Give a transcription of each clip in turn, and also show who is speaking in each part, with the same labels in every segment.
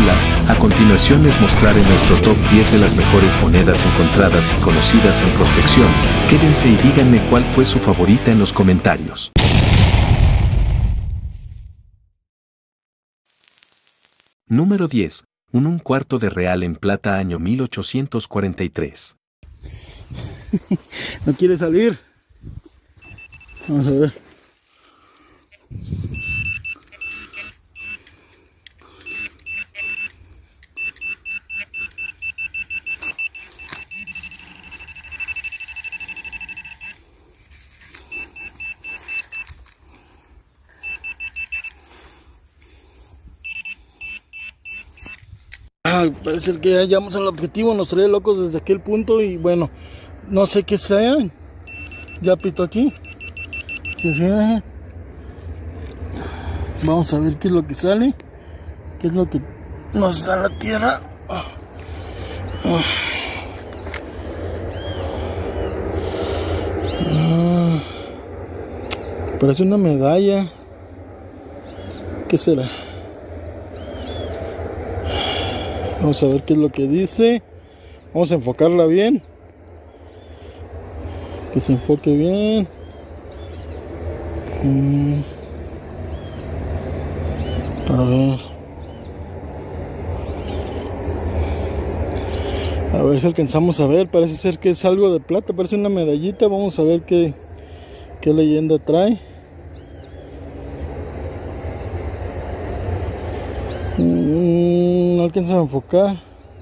Speaker 1: Hola, a continuación les mostraré nuestro top 10 de las mejores monedas encontradas y conocidas en prospección. Quédense y díganme cuál fue su favorita en los comentarios. Número 10. Un cuarto de real en plata año 1843.
Speaker 2: No quiere salir. Vamos a ver. Parece que ya llegamos al objetivo, nos trae locos desde aquel punto y bueno, no sé qué sea. Ya pito aquí. Vamos a ver qué es lo que sale, qué es lo que nos da la tierra. Parece una medalla. ¿Qué será? Vamos a ver qué es lo que dice. Vamos a enfocarla bien. Que se enfoque bien. A ver. A ver si alcanzamos a ver. Parece ser que es algo de plata. Parece una medallita. Vamos a ver qué leyenda trae. No alcanza a enfocar.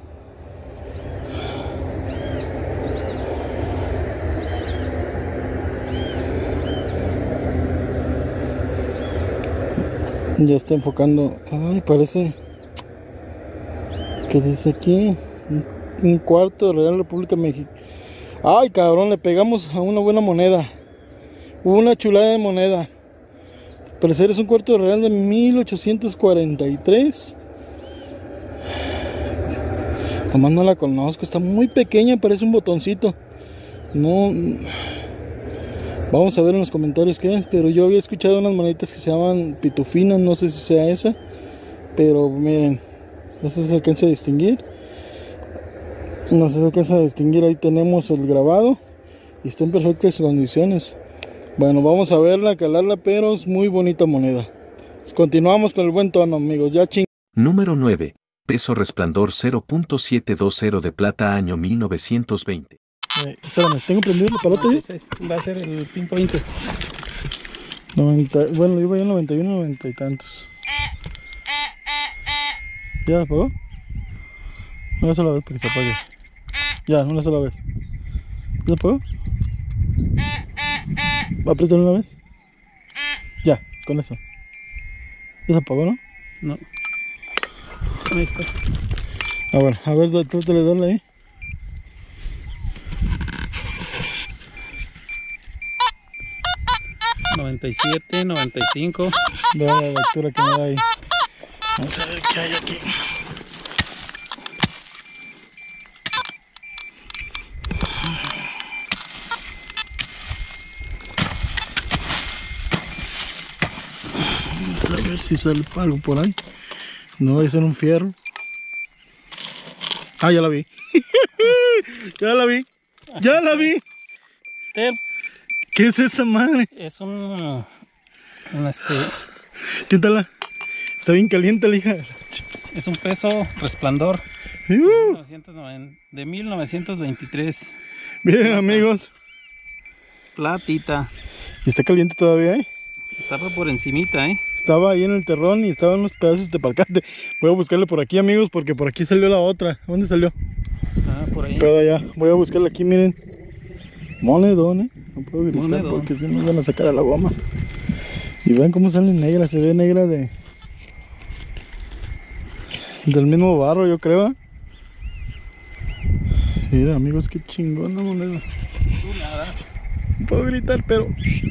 Speaker 2: Ya está enfocando. Ay, parece. ¿Qué dice aquí? Un cuarto de Real República Mexicana. Ay, cabrón, le pegamos a una buena moneda. Una chulada de moneda. Parecer es un cuarto de real de 1843. Nomás no la conozco, está muy pequeña, parece un botoncito. No. Vamos a ver en los comentarios qué es, pero yo había escuchado unas moneditas que se llaman pitufinas, no sé si sea esa. Pero miren, no sé si se alcanza a distinguir. No sé si se alcanza a distinguir, ahí tenemos el grabado. Y está en perfectas condiciones. Bueno, vamos a verla, calarla, pero es muy bonita moneda. Continuamos con el buen tono, amigos. Ya ching.
Speaker 1: Número 9. Peso Resplandor 0.720 de plata año 1920.
Speaker 2: Espérame, ¿tengo prendido el aparato?
Speaker 3: Va a ser el pinto 20.
Speaker 2: 90, bueno, yo voy a 91, 90 y tantos. ¿Ya apagó? Una sola vez para que se apague. Ya, una sola vez. ¿Ya apagó? ¿Va a apretar una vez? Ya, con eso. ¿Ya se apagó, no?
Speaker 3: No. Ahí está.
Speaker 2: Ah, bueno, a ver, trátale de darle ahí.
Speaker 3: $97, $95.
Speaker 2: Vea la lectura que me da ahí. Vamos a ver qué hay aquí. Vamos a ver si sale algo por ahí. No va a ser un fierro. Ah, ya la vi. Ya la vi. Ya la vi. ¿Qué es esa madre?
Speaker 3: Es un
Speaker 2: ¿Qué tal? Está bien caliente la hija.
Speaker 3: es un peso Resplandor de 1923.
Speaker 2: Miren, amigos.
Speaker 3: Platita.
Speaker 2: Y está caliente todavía, ¿eh?
Speaker 3: Estaba por encimita,
Speaker 2: Estaba ahí en el terrón y estaban unos pedazos de palcate. Voy a buscarle por aquí, amigos, porque por aquí salió la otra. ¿Dónde salió?
Speaker 3: Ah, por ahí.
Speaker 2: Pero allá. Voy a buscarla aquí, miren. Monedón, No puedo gritar
Speaker 3: Monedón.
Speaker 2: porque si nos van a sacar a la goma. Y vean cómo sale negra. Se ve negra del mismo barro, yo creo. Mira, amigos, qué chingona moneda. No puedo gritar, pero...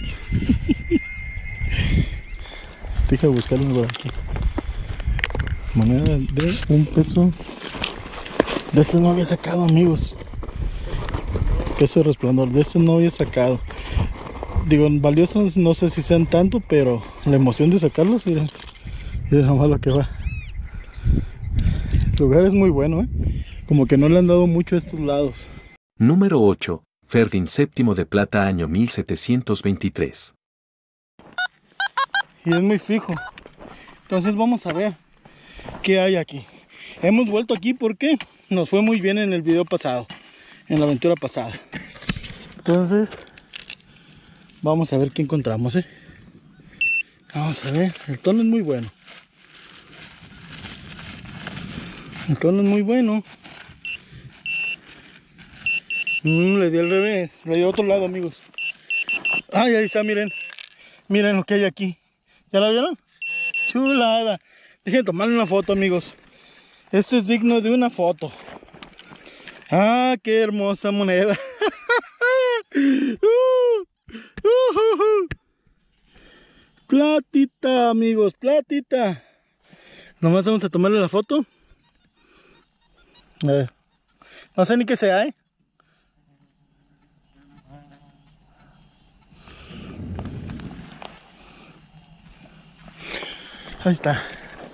Speaker 2: Deja de buscarlo por aquí. Moneda de un peso. De este no había sacado, amigos. Peso Resplandor, de este no había sacado. Digo, valiosos no sé si sean tanto, pero la emoción de sacarlos, miren. Miren nomás lo que va. lugar es muy bueno, como que no le han dado mucho a estos lados.
Speaker 1: Número 8. Ferdín VII de Plata, año 1723.
Speaker 2: Y es muy fijo. Entonces vamos a ver qué hay aquí. Hemos vuelto aquí porque nos fue muy bien en el video pasado, en la aventura pasada. Entonces vamos a ver qué encontramos, Vamos a ver, el tono es muy bueno. El tono es muy bueno. Le di al revés, le di a otro lado, amigos. Ay, ahí está, miren. Miren lo que hay aquí. ¿Ya la vieron? Chulada. Dejen tomarle una foto, amigos. Esto es digno de una foto. Ah, qué hermosa moneda. Platita, amigos, platita. Nomás vamos a tomarle la foto. No sé ni qué sea, Ahí está.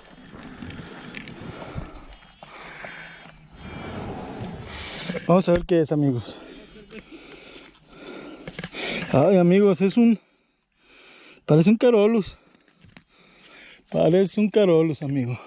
Speaker 2: Vamos a ver qué es, amigos. Ay, amigos, parece un Carolus. Parece un Carolus, amigos.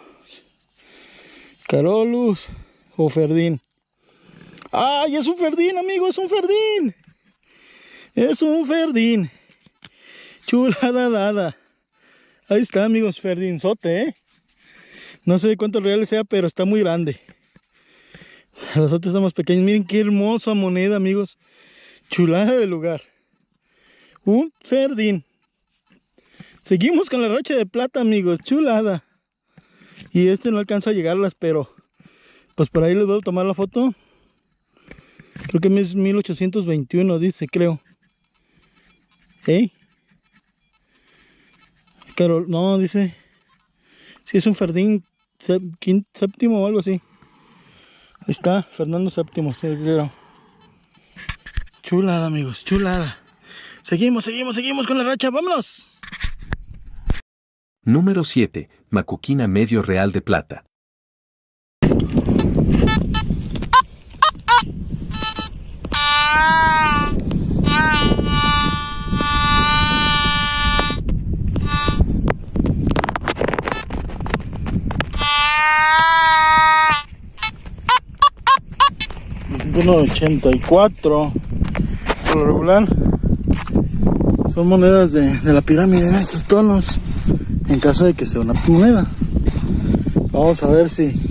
Speaker 2: Carolus o Ferdín. ¡Ay, es un Ferdín, amigos! ¡Es un Ferdín! ¡Es un Ferdín! Chulada dada. Ahí está, amigos, Ferdinzote, No sé cuántos reales sea, pero está muy grande. Los otros están más pequeños. Miren qué hermosa moneda, amigos. Chulada de lugar. Un Ferdín. Seguimos con la racha de plata, amigos. Chulada. Y no alcanza a llegarlas, pero pues por ahí les voy a tomar la foto. Creo que es 1821, dice, creo. Pero no, dice. Si es un Ferdín séptimo o algo así. Ahí está, Fernando VII, sí, creo. Chulada, amigos, chulada. Seguimos con la racha, vámonos.
Speaker 1: Número 7. Macuquina medio real de plata.
Speaker 2: $1.84 por lo regular. Son monedas de la pirámide en estos tonos, en caso de que sea una moneda. Vamos a ver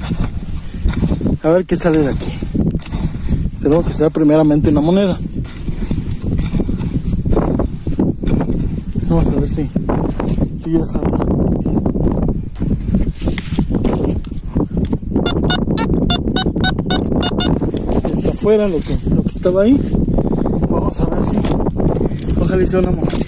Speaker 2: qué sale de aquí. Espero que sea primeramente una moneda. Vamos a ver si ya sale. Está afuera lo que estaba ahí. Vamos a ver si ojalá sea una moneda.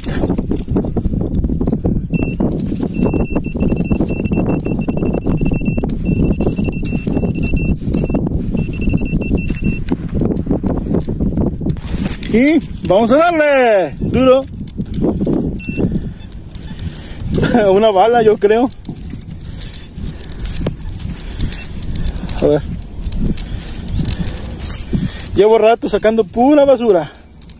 Speaker 2: Y vamos a darle duro. Una bala, yo creo. A ver. Llevo rato sacando pura basura.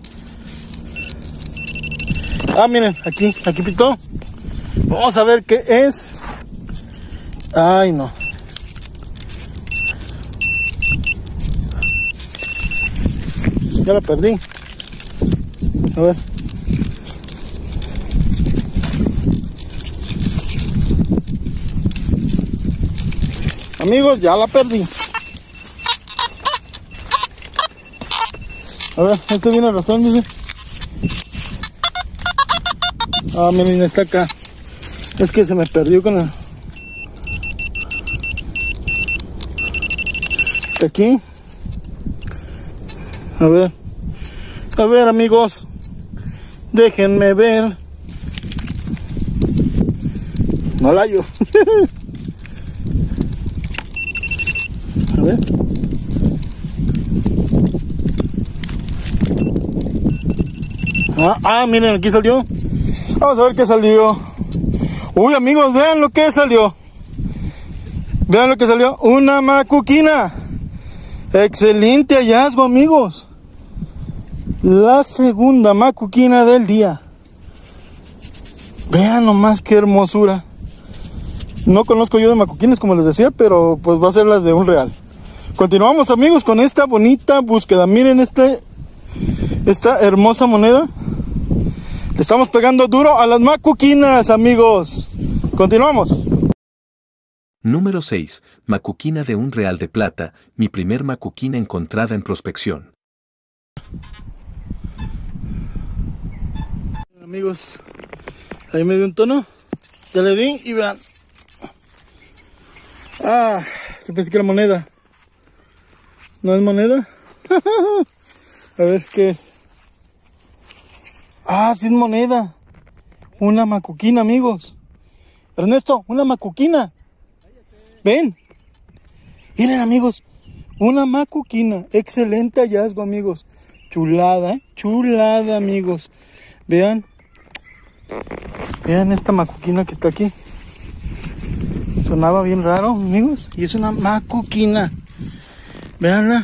Speaker 2: Ah, miren, aquí picó. Vamos a ver qué es. Ay, no. Ya la perdí. A ver. Amigos, ya la perdí. A ver, esto viene arrastrándose. Ah, miren, está acá. Es que se me perdió con la... Está aquí. A ver, amigos. Déjenme ver. No la hallo. A ver. Miren, aquí salió. Vamos a ver qué salió. Uy, amigos, vean lo que salió. Vean lo que salió. Una macuquina. Excelente hallazgo, amigos. La segunda macuquina del día. Vean nomás qué hermosura. No conozco yo de macuquines, como les decía, pero pues va a ser la de un real. Continuamos, amigos, con esta bonita búsqueda. Miren esta hermosa moneda. Le estamos pegando duro a las macuquinas, amigos. Continuamos.
Speaker 1: Número 6. Macuquina de un real de plata, mi primer macuquina encontrada en prospección.
Speaker 2: Amigos, ahí me dio un tono. Ya le di y vean. Ah, yo pensé que era moneda. ¿No es moneda? A ver, ¿qué es? Ah, sí es moneda. Una macuquina, amigos. Ernesto, una macuquina. Ven. Miren, amigos. Una macuquina. Excelente hallazgo, amigos. Chulada, chulada, amigos. Vean. Vean esta macuquina que está aquí. Sonaba bien raro, amigos. Y es una macuquina. Veanla.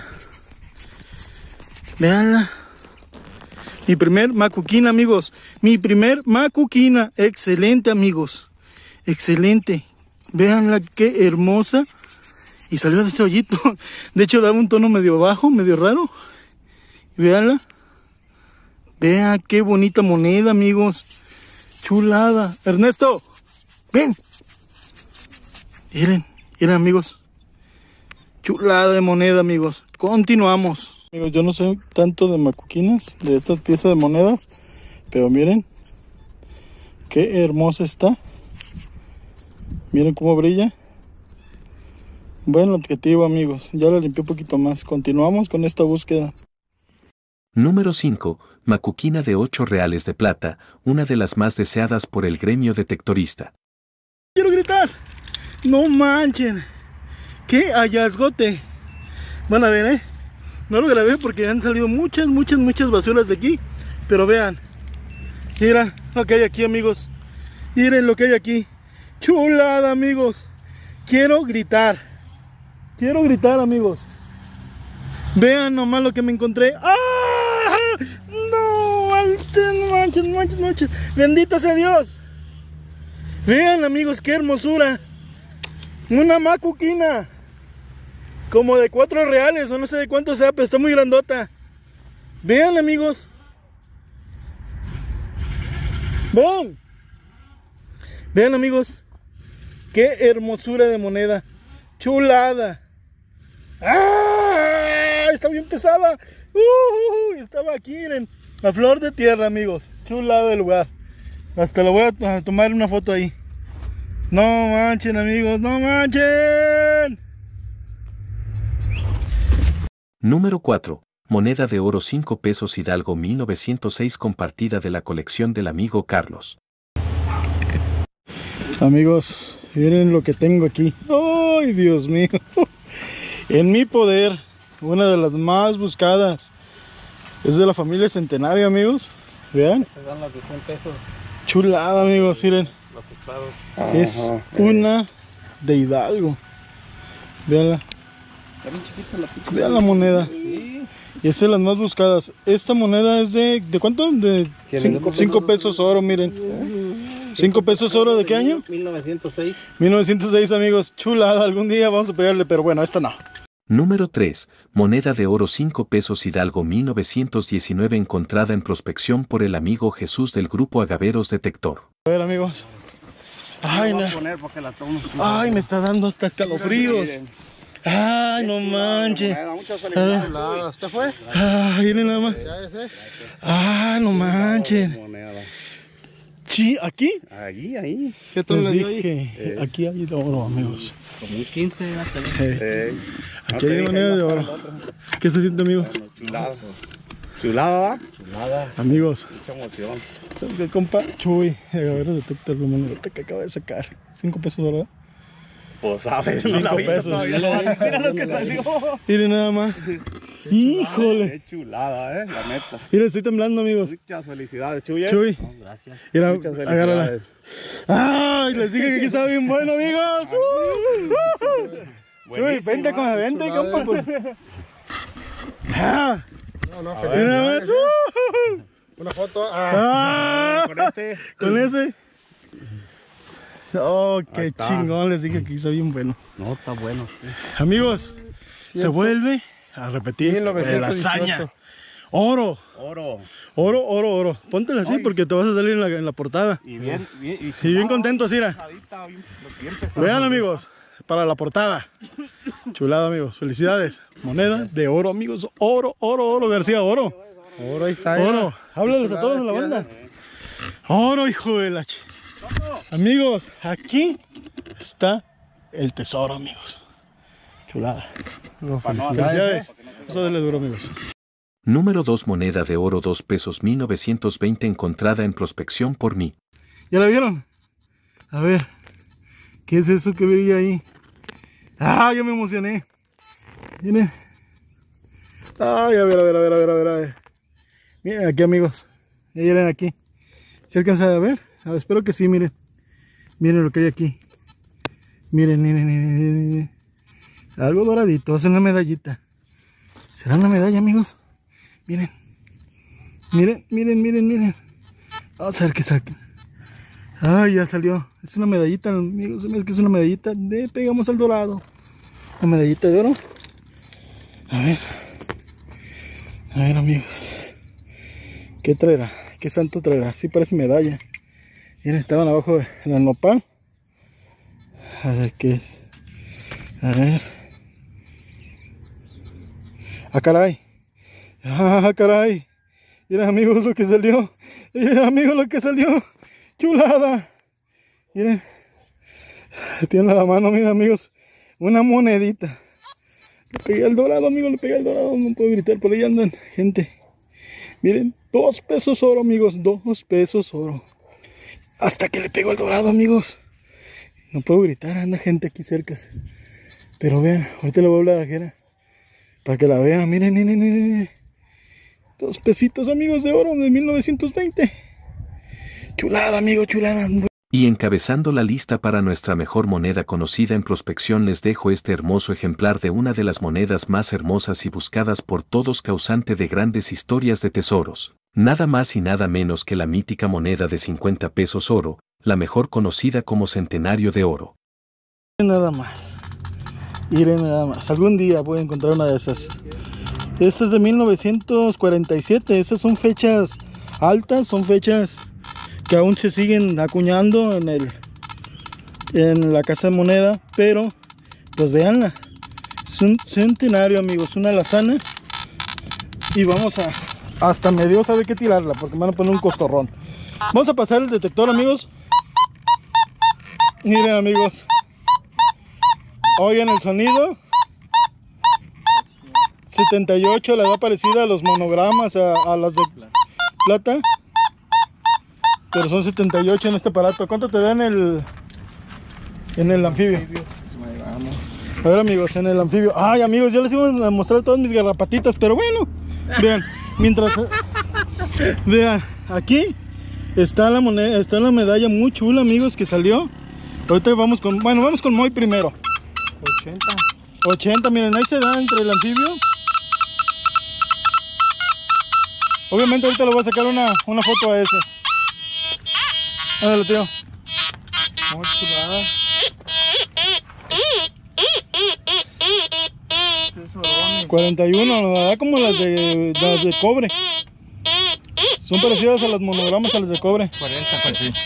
Speaker 2: Veanla. Mi primer macuquina, amigos. Mi primer macuquina. Excelente, amigos. Excelente. Veanla qué hermosa. Y salió de ese hoyito. De hecho daba un tono medio bajo, medio raro. Veanla. Vean qué bonita moneda, amigos. Chulada. Ernesto, ven. Miren, miren, amigos. Chulada de moneda, amigos. Continuamos. Amigos, yo no sé tanto de macuquinas, de estas piezas de monedas, pero miren qué hermosa está. Miren cómo brilla. Buen objetivo, amigos. Ya la limpié un poquito más. Continuamos con esta búsqueda.
Speaker 1: Número 5. Macuquina de 8 reales de plata, una de las más deseadas por el gremio detectorista.
Speaker 2: ¡Quiero gritar! ¡No manchen! ¡Qué hallazgote! Van a ver, ¿eh? No lo grabé porque han salido muchas basuras de aquí. Pero vean. Miren lo que hay aquí, amigos. Miren lo que hay aquí. ¡Chulada, amigos! Quiero gritar. Quiero gritar, amigos. Vean nomás lo que me encontré. ¡Ah! ¡No! ¡Manches! ¡Bendito sea Dios! Vean, amigos, qué hermosura. Una macuquina. Como de 4 reales o no sé de cuánto sea, pero está muy grandota. Vean, amigos. Vean. Vean, amigos. Qué hermosura de moneda. Chulada. ¡Ah! Está bien pesada. Estaba aquí, miren. A flor de tierra, amigos. Chulada del lugar. Hasta lo voy a tomar una foto ahí. No manchen, amigos, no manchen.
Speaker 1: Número 4. Moneda de oro 5 pesos Hidalgo 1906 compartida de la colección del amigo Carlos.
Speaker 2: Amigos, miren lo que tengo aquí. ¡Ay, Dios mío! En mi poder, una de las más buscadas. Es de la familia Centenario, amigos. Vean.
Speaker 3: Estas son las de 100 pesos.
Speaker 2: Chulada, amigos, miren.
Speaker 3: Los estados.
Speaker 2: Es una de Hidalgo. Veanla.
Speaker 3: Está bien chiquita la pinche.
Speaker 2: Vean la moneda.
Speaker 3: Sí.
Speaker 2: Y es de las más buscadas. Esta moneda es ¿de cuánto? De 5 pesos oro, miren. 5 pesos oro, ¿de qué año?
Speaker 3: 1906.
Speaker 2: 1906, amigos. Chulada, algún día vamos a pegarle, pero bueno, esta no.
Speaker 1: Número 3. Moneda de oro 5 pesos Hidalgo 1919 encontrada en prospección por el amigo Jesús del grupo Agaveros Detector.
Speaker 2: A ver, amigos. Ay, ay, me está dando hasta escalofríos. Ay, no manches.
Speaker 4: ¿Usted fue?
Speaker 2: Ay, miren nada más. Ay, no manches. Sí, ¿aquí?
Speaker 4: Ahí.
Speaker 2: ¿Qué tal les dije? Aquí hay oro, amigos.
Speaker 3: Como un 15 hasta
Speaker 2: Aquí hay moneda de oro. ¿Qué se siente, amigo?
Speaker 4: Chulada.
Speaker 2: Amigos,
Speaker 4: Mucha emoción.
Speaker 2: ¿sabes qué, compa? Chuy, Agaveros Detector, lo monedita que acaba de sacar. 5 pesos, ¿verdad?
Speaker 4: Pues sabes,
Speaker 2: 5 pesos.
Speaker 4: Mira lo que salió.
Speaker 2: Miren nada más. Híjole.
Speaker 4: Qué chulada, la neta.
Speaker 2: Mira, estoy temblando, amigos.
Speaker 4: Muchas felicidades, Chuy.
Speaker 2: Chuy,
Speaker 3: No, gracias.
Speaker 2: mira,
Speaker 4: Muchas
Speaker 2: agárrala.
Speaker 4: felicidades.
Speaker 2: ¡Ay! Les dije que aquí estaba bien bueno, amigos. Chuy, vente, vente, compa. Pues. Ah,
Speaker 4: No,
Speaker 2: mira más.
Speaker 4: Una foto.
Speaker 2: Ah, con ese. Oh, qué
Speaker 4: Ahí está.
Speaker 2: chingón. Les dije que está bien bueno.
Speaker 3: No, está bueno.
Speaker 2: Amigos, se vuelve a repetir
Speaker 4: 1918.
Speaker 2: la hazaña. Oro.
Speaker 4: Oro.
Speaker 2: Póntela así
Speaker 4: Ay.
Speaker 2: porque te vas a salir en la portada.
Speaker 4: Y bien,
Speaker 2: Y bien contento, Cira. Vean, amigos, para la portada. Chulada, amigos. Felicidades. Moneda de oro, amigos. Oro, García, oro.
Speaker 4: Oro, ahí está.
Speaker 2: Oro. Háblales a todos en la banda. Oro, hijo de la Amigos, aquí está el tesoro, amigos. Chulada. Felicidades. Eso denle duro, amigos.
Speaker 1: Número 2. Moneda de oro 2 pesos 1920 encontrada en prospección por mí.
Speaker 2: ¿Ya la vieron? A ver. ¿Qué es eso que veía ahí? ¡Ah! Ya me emocioné. Miren. ¡Ay! A ver. Miren aquí, amigos. Miren aquí. ¿Se alcanza a ver? A ver, espero que sí, miren. Miren lo que hay aquí. Miren. Algo doradito. Es una medallita. ¿Será una medalla, amigos? Miren. Vamos a ver qué saca. Ay, ya salió. Es una medallita, amigos. Se me hace que es una medallita de pegamos al dorado. Una medallita de oro. A ver, amigos. ¿Qué traerá? ¿Qué santo traerá? Sí parece medalla. Miren, estaban abajo en el nopal. A ver qué es. A ver. ¡Ah, caray! ¡Ah, caray! Miren, amigos, lo que salió. ¡Chulada! Miren. Tiene la mano, miren, amigos. Una monedita. Le pegué al dorado, amigos. No puedo gritar, por ahí andan gente. Miren, 2 pesos oro, amigos. 2 pesos oro. Hasta que le pegó al dorado, amigos. No puedo gritar, anda gente aquí cerca. Pero vean, ahorita le voy a hablar a Jera para que la vean. Miren. 2 pesitos, amigos, de oro de 1920. Chulada, amigo, chulada.
Speaker 1: Y encabezando la lista para nuestra mejor moneda conocida en prospección les dejo este hermoso ejemplar de una de las monedas más hermosas y buscadas por todos, causante de grandes historias de tesoros. Nada más y nada menos que la mítica moneda de 50 pesos oro, la mejor conocida como centenario de oro.
Speaker 2: Nada más. Miren nada más. Algún día voy a encontrar una de esas. Esta es de 1947. Esas son fechas altas, son fechas que aún se siguen acuñando en la casa de moneda, pero pues veanla, es un centenario, amigos, una alazana, y vamos a, hasta medio sabe qué tirarla, porque me van a poner un coscorrón. Vamos a pasar el detector, amigos. Miren, amigos, oigan el sonido. 78, la edad parecida a los monogramas, a las de plata. Pero son 78 en este aparato. ¿Cuánto te da en el anfibio? A ver, amigos, en el anfibio. Ay, amigos, yo les iba a mostrar todas mis garrapatitas, pero bueno, vean, mientras vean, aquí está la moneda, está la medalla muy chula, amigos, que salió. Ahorita vamos con Moy primero. 80, miren, ahí se da entre el anfibio. Obviamente ahorita le voy a sacar una foto a ese. Ándale, tío. Muy chulada. 41, la verdad, como las de cobre. Son parecidas a las monogramas, a las de cobre.
Speaker 3: 40, pues sí.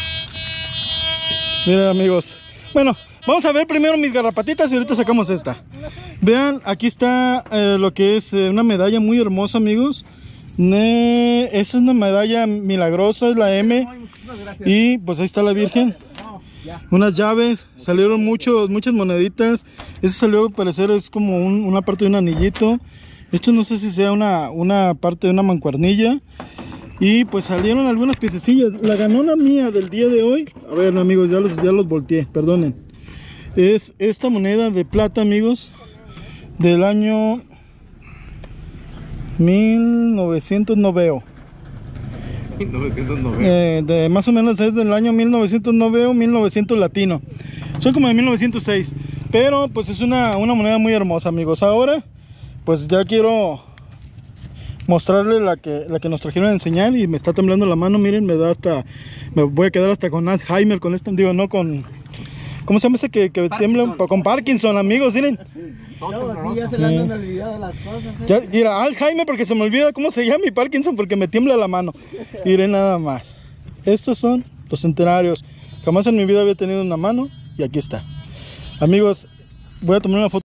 Speaker 2: Miren, amigos. Bueno, vamos a ver primero mis garrapatitas y ahorita sacamos esta. Vean, aquí está lo que es una medalla muy hermosa, amigos. Esa es una medalla milagrosa, es la M. Y pues ahí está la Virgen. Unas llaves, salieron muchas moneditas. Ese salió, al parecer, es como una parte de un anillito. Esto no sé si sea una parte de una mancuernilla. Y pues salieron algunas piececillas. La ganona mía del día de hoy, a ver, amigos, ya los volteé, perdonen. Es esta moneda de plata, amigos, del año 1909.
Speaker 3: 1990.
Speaker 2: De más o menos es del año 1909 o 1900 latino. Soy como de 1906. Pero pues es una moneda muy hermosa, amigos. Ahora pues ya quiero mostrarle la que nos trajeron a enseñar. Y me está temblando la mano, miren, me voy a quedar hasta con Alzheimer con esto. Digo, no con... ¿Cómo se llama ese que tiembla? Con Parkinson, amigos, miren.
Speaker 3: No,
Speaker 5: ya se le han olvidado las cosas.
Speaker 2: Ya, mira, Alzheimer porque se me olvida cómo se llama, y Parkinson porque me tiembla la mano. Miren nada más. Estos son los centenarios. Jamás en mi vida había tenido una mano y aquí está. Amigos, voy a tomar una foto.